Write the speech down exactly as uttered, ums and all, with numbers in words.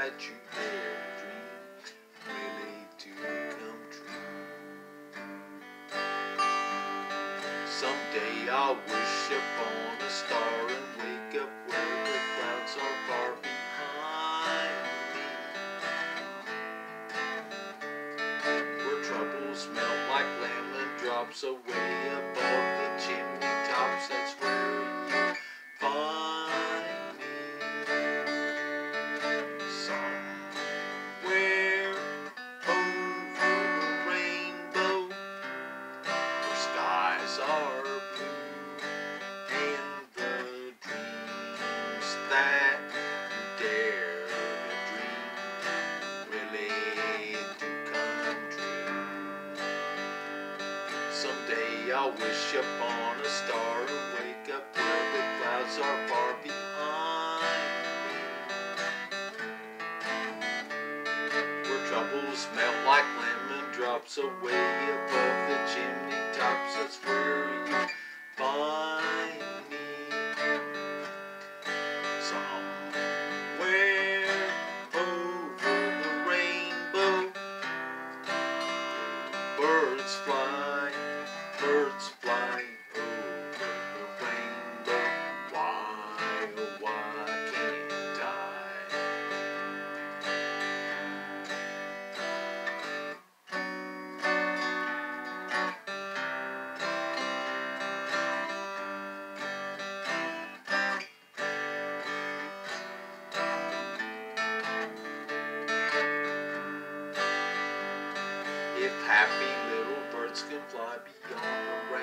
that you dare dream really do come true. Someday I'll wish upon a star and wake up where the clouds are far behind me, where troubles melt like lemon drops away above the chimney tops. That's where you find me. Somewhere over the rainbow, where skies are blue, and the dreams that you dare to dream really do come true. Someday I'll wish upon a star and wake up where the clouds are far behind me, where troubles melt like lemon drops away above the chimney tops. That's where you find me. Somewhere over the rainbow, birds fly, birds fly over the rainbow. Why, oh why can't I? If happy little birds can fly beyond the